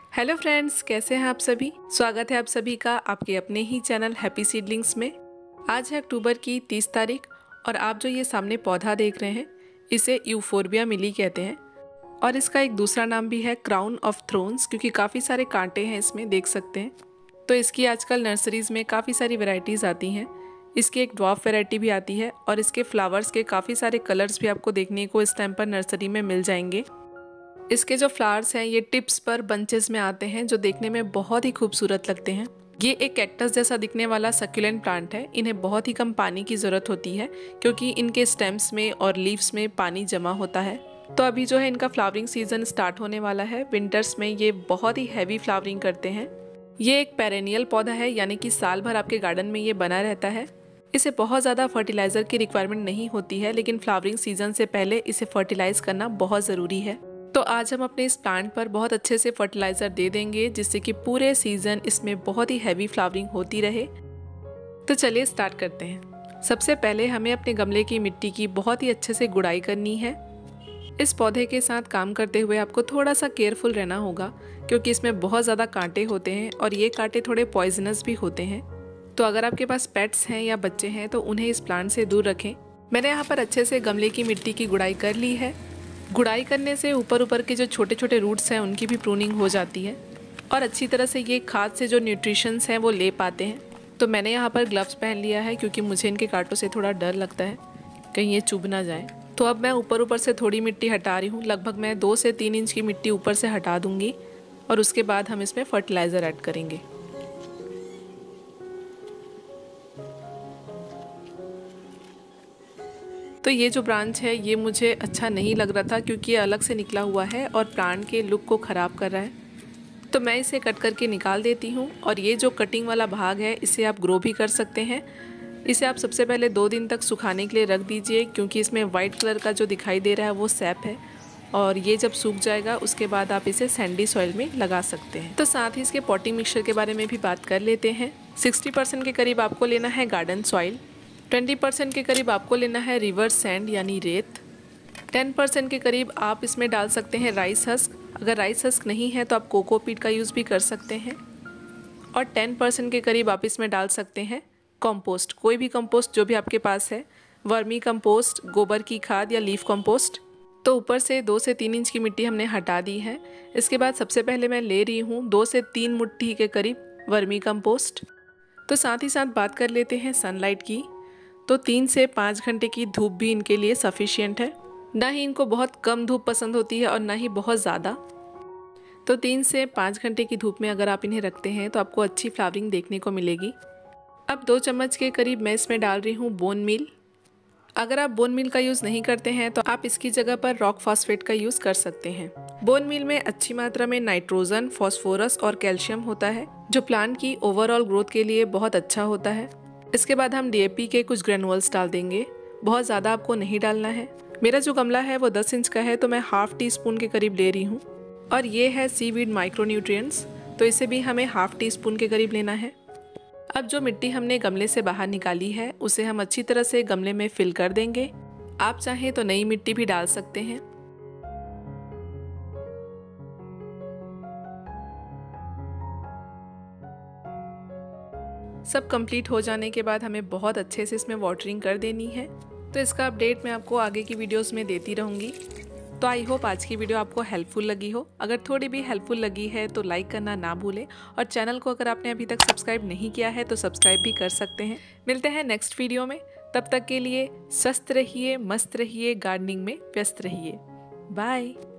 Hello friends, कैसे हैं आप सभी। स्वागत है आप सभी का आपके अपने ही चैनल हैप्पी सीडलिंग्स में। आज है अक्टूबर की 30 तारीख और आप जो ये सामने पौधा देख रहे हैं इसे यूफोर्बिया मिली कहते हैं और इसका एक दूसरा नाम भी है क्राउन ऑफ थ्रोन्स, क्योंकि काफ़ी सारे कांटे हैं इसमें, देख सकते हैं। तो इसकी आजकल नर्सरीज़ में काफ़ी सारी वैरायटीज़ आती हैं। इसकी एक ड्वार्फ वैरायटी भी आती है और इसके फ्लावर्स के काफ़ी सारे कलर्स भी आपको देखने को इस टाइम पर नर्सरी में मिल जाएंगे। इसके जो फ्लावर्स हैं ये टिप्स पर बंचेस में आते हैं जो देखने में बहुत ही खूबसूरत लगते हैं। ये एक कैक्टस जैसा दिखने वाला सक्यूलेंट प्लांट है। इन्हें बहुत ही कम पानी की ज़रूरत होती है क्योंकि इनके स्टेम्स में और लीव्स में पानी जमा होता है। तो अभी जो है इनका फ्लावरिंग सीजन स्टार्ट होने वाला है। विंटर्स में ये बहुत ही हैवी फ्लावरिंग करते हैं। ये एक पेरेनियल पौधा है, यानी कि साल भर आपके गार्डन में ये बना रहता है। इसे बहुत ज़्यादा फर्टिलाइज़र की रिक्वायरमेंट नहीं होती है, लेकिन फ्लावरिंग सीजन से पहले इसे फर्टिलाइज करना बहुत ज़रूरी है। तो आज हम अपने इस प्लांट पर बहुत अच्छे से फर्टिलाइज़र दे देंगे जिससे कि पूरे सीज़न इसमें बहुत ही हैवी फ्लावरिंग होती रहे। तो चलिए स्टार्ट करते हैं। सबसे पहले हमें अपने गमले की मिट्टी की बहुत ही अच्छे से गुड़ाई करनी है। इस पौधे के साथ काम करते हुए आपको थोड़ा सा केयरफुल रहना होगा क्योंकि इसमें बहुत ज़्यादा कांटे होते हैं और ये कांटे थोड़े पॉइजनस भी होते हैं। तो अगर आपके पास पेट्स हैं या बच्चे हैं तो उन्हें इस प्लांट से दूर रखें। मैंने यहाँ पर अच्छे से गमले की मिट्टी की गुड़ाई कर ली है। गुड़ाई करने से ऊपर ऊपर के जो छोटे छोटे रूट्स हैं उनकी भी प्रूनिंग हो जाती है और अच्छी तरह से ये खाद से जो न्यूट्रिशंस हैं वो ले पाते हैं। तो मैंने यहाँ पर ग्लव्स पहन लिया है क्योंकि मुझे इनके कांटों से थोड़ा डर लगता है कहीं ये चुभ ना जाए। तो अब मैं ऊपर से थोड़ी मिट्टी हटा रही हूँ। लगभग मैं 2 से 3 इंच की मिट्टी ऊपर से हटा दूँगी और उसके बाद हम इसमें फर्टिलाइज़र ऐड करेंगे। तो ये जो ब्रांच है ये मुझे अच्छा नहीं लग रहा था क्योंकि ये अलग से निकला हुआ है और प्लांट के लुक को ख़राब कर रहा है। तो मैं इसे कट करके निकाल देती हूँ और ये जो कटिंग वाला भाग है इसे आप ग्रो भी कर सकते हैं। इसे आप सबसे पहले 2 दिन तक सुखाने के लिए रख दीजिए क्योंकि इसमें वाइट कलर का जो दिखाई दे रहा है वो सैप है और ये जब सूख जाएगा उसके बाद आप इसे सैंडी सॉइल में लगा सकते हैं। तो साथ ही इसके पॉटिंग मिक्सचर के बारे में भी बात कर लेते हैं। 60% के करीब आपको लेना है गार्डन सॉइल, 20% के करीब आपको लेना है रिवर सैंड यानी रेत, 10% के करीब आप इसमें डाल सकते हैं राइस हस्क। अगर राइस हस्क नहीं है तो आप कोकोपीट का यूज़ भी कर सकते हैं और 10% के करीब आप इसमें डाल सकते हैं कंपोस्ट, कोई भी कंपोस्ट जो भी आपके पास है, वर्मी कंपोस्ट, गोबर की खाद या लीफ कंपोस्ट। तो ऊपर से 2 से 3 इंच की मिट्टी हमने हटा दी है। इसके बाद सबसे पहले मैं ले रही हूँ 2 से 3 मुट्ठी के करीब वर्मी कंपोस्ट। तो साथ ही साथ बात कर लेते हैं सनलाइट की। तो 3 से 5 घंटे की धूप भी इनके लिए सफिशिएंट है। ना ही इनको बहुत कम धूप पसंद होती है और ना ही बहुत ज़्यादा। तो 3 से 5 घंटे की धूप में अगर आप इन्हें रखते हैं तो आपको अच्छी फ्लावरिंग देखने को मिलेगी। अब 2 चम्मच के करीब मैं इसमें डाल रही हूँ बोन मील। अगर आप बोन मील का यूज़ नहीं करते हैं तो आप इसकी जगह पर रॉक फॉस्फेट का यूज़ कर सकते हैं। बोन मील में अच्छी मात्रा में नाइट्रोजन, फॉस्फोरस और कैल्शियम होता है जो प्लांट की ओवरऑल ग्रोथ के लिए बहुत अच्छा होता है। इसके बाद हम DAP के कुछ ग्रेनुअल्स डाल देंगे। बहुत ज़्यादा आपको नहीं डालना है। मेरा जो गमला है वो 10 इंच का है तो मैं ½ टीस्पून के करीब ले रही हूँ और ये है सीवीड माइक्रोन्यूट्रिएंट्स, तो इसे भी हमें ½ टीस्पून के करीब लेना है। अब जो मिट्टी हमने गमले से बाहर निकाली है उसे हम अच्छी तरह से गमले में फिल कर देंगे। आप चाहें तो नई मिट्टी भी डाल सकते हैं। सब कंप्लीट हो जाने के बाद हमें बहुत अच्छे से इसमें वाटरिंग कर देनी है। तो इसका अपडेट मैं आपको आगे की वीडियोस में देती रहूँगी। तो आई होप आज की वीडियो आपको हेल्पफुल लगी हो। अगर थोड़ी भी हेल्पफुल लगी है तो लाइक करना ना भूलें और चैनल को अगर आपने अभी तक सब्सक्राइब नहीं किया है तो सब्सक्राइब भी कर सकते हैं। मिलते हैं नेक्स्ट वीडियो में। तब तक के लिए स्वस्थ रहिए, मस्त रहिए, गार्डनिंग में व्यस्त रहिए। बाय।